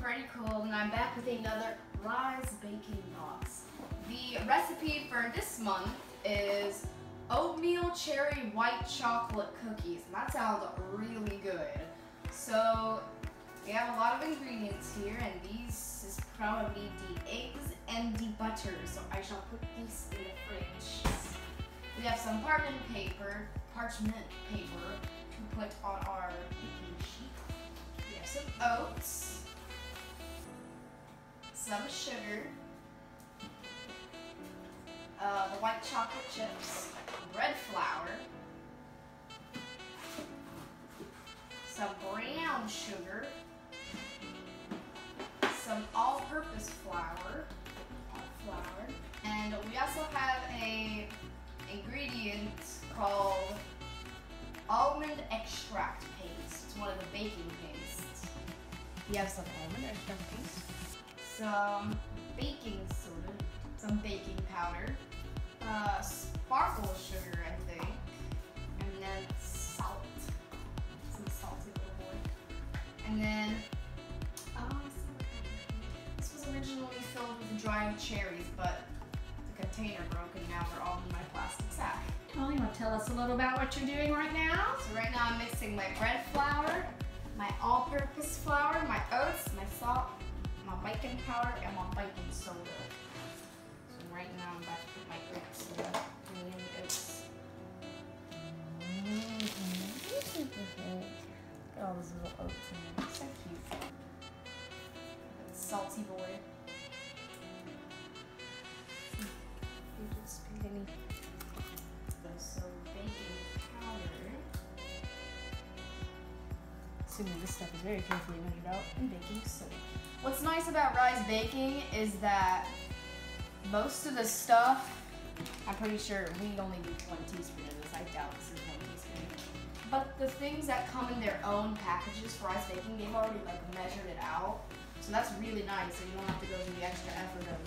pretty cool, and I'm back with another rise baking box. The recipe for this month is oatmeal cherry white chocolate cookies, and that sounds really good. So we have a lot of ingredients here, and these is probably the eggs and the butter, so I shall put these in the fridge. We have some parchment paper to put on our baking sheet. We have some oats, some sugar, the white chocolate chips, bread flour, some brown sugar, some all-purpose flour, and we also have a ingredient called almond extract paste. It's one of the baking pastes. You have some almond extract paste, some baking soda, some baking powder, sparkle sugar, I think, and then salt, some salty little boy, and then this was originally filled with dried cherries, but the container broke and now they're all in my plastic sack. Holly, you want to tell us a little about what you're doing right now? So right now I'm mixing my bread flour, my all-purpose flour, my oats, my salt, my baking powder, and my baking soda. So right now I'm about to put my baking soda in the oats. Look at all those little oats in there. So cute. Salty boy. So baking powder. Assuming this stuff is very carefully measured out, and baking soda. What's nice about rise baking is that most of the stuff, I'm pretty sure we only do 1 teaspoon of this. I doubt this is 1 teaspoon. But the things that come in their own packages for rise baking, they've already measured it out. So that's really nice, so you don't have to go through the extra effort of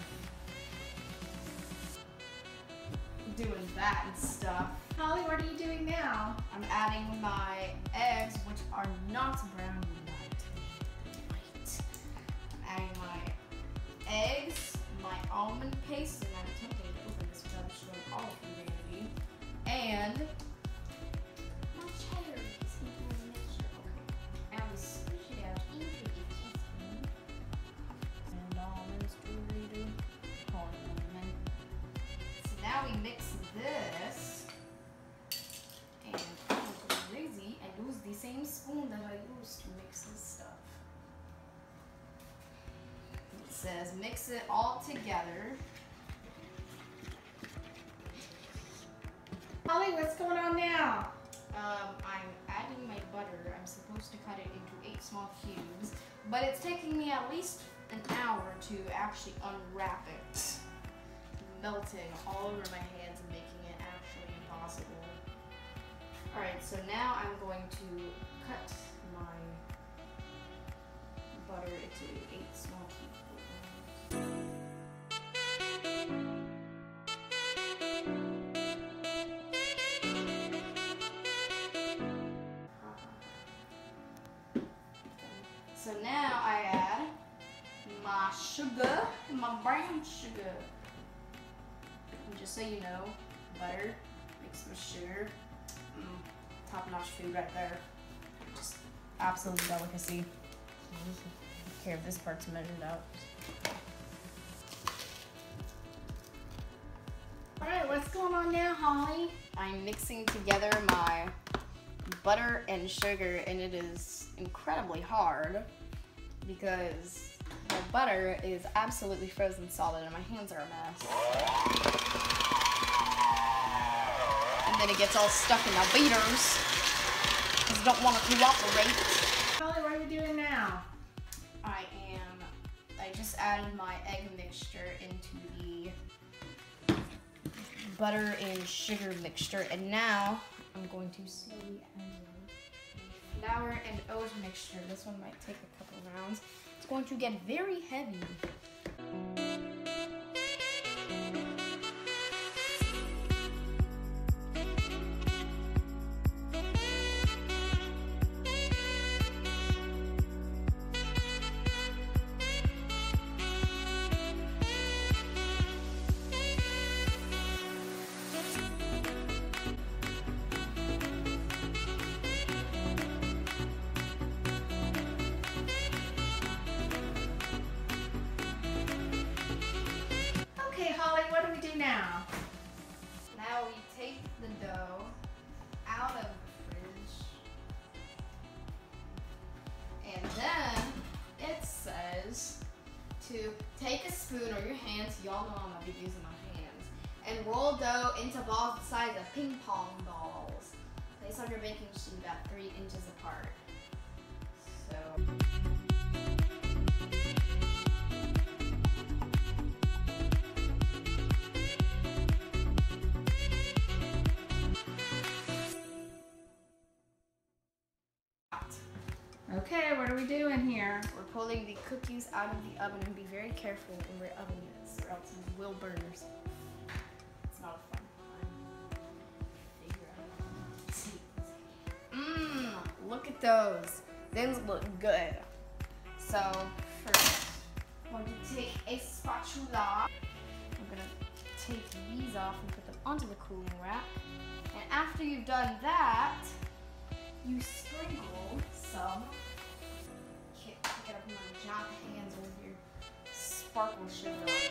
doing that and stuff. Holly, what are you doing now? I'm adding my eggs, which are not brown yet. White. I'm adding my eggs, my almond paste, and I'm attempting to open this without showing all of humanity, and my cheddar is into the mixture. Okay. And we squish it out into a teaspoon. And almonds to redo. Almond. So now we mix this, and I'm go crazy and use the same spoon that I used to mix this stuff. It says mix it all together. Holly, what's going on now? I'm adding my butter. I'm supposed to cut it into 8 small cubes, but it's taking me at least an hour to actually unwrap it. Melting all over my hands and making it actually impossible. Alright, so now I'm going to cut my butter into 8 small cubes. So now I add my sugar, my brown sugar. And just so you know, butter mixed with sugar, top-notch food right there. Just absolute delicacy. I don't care if this part's measured out. Alright, what's going on now, Holly? I'm mixing together my butter and sugar, and it is incredibly hard because the butter is absolutely frozen solid and my hands are a mess. And then it gets all stuck in the beaters because I don't want to cooperate. Holly, what are you doing now? I just added my egg mixture into the butter and sugar mixture, and now I'm going to slowly add flour and oat mixture. This one might take a couple rounds. It's going to get very heavy. now? Now we take the dough out of the fridge. And then it says to take a spoon or your hands, y'all know I'm gonna be using my hands, and roll dough into balls the size of ping pong balls. Place on your baking sheet about 3 inches apart. So. Okay, what are we doing here? We're pulling the cookies out of the oven, and be very careful in where oven is, or else you will burn yourself. It's not a fun time. Figure out. Look at those. Those look good. So first, I'm going to take a spatula. I'm gonna take these off and put them onto the cooling rack. And after you've done that, you sprinkle some. Pick it up in my giant hands with your sparkle sugar.